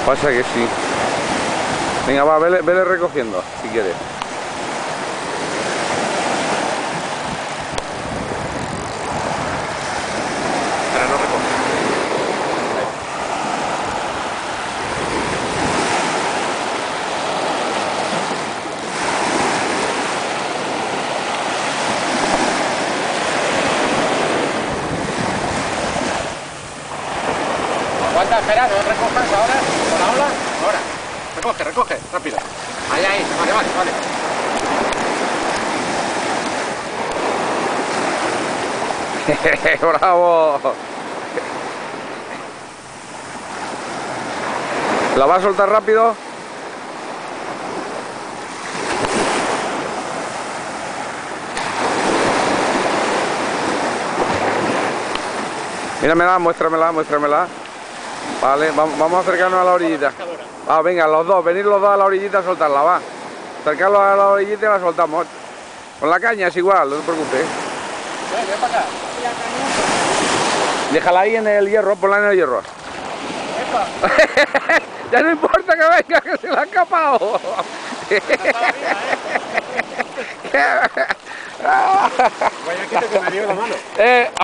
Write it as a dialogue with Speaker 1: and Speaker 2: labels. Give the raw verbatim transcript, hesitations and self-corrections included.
Speaker 1: Pasa que sí. Venga, va, vele, vele recogiendo, si quieres.
Speaker 2: Pero no recoge. Aguanta, espera, no recojas ahora, con la ola, ahora. Recoge, recoge, rápido. Ahí, ahí, vale, vale, vale.
Speaker 1: ¡Bravo! ¿La vas a soltar rápido? Míramela, muéstramela, muéstramela. Vale, vamos, vamos a acercarnos a la orillita. Ah, venga, los dos, venid los dos a la orillita a soltarla, va. Acercarlos a la orillita y la soltamos. Con la caña es igual, no te preocupes.
Speaker 2: Ven, ven para acá.
Speaker 1: Déjala ahí en el hierro, ponla en el hierro. Ya no importa que venga, que se la ha escapado.
Speaker 2: Vaya quito que me dio la mano.
Speaker 1: eh,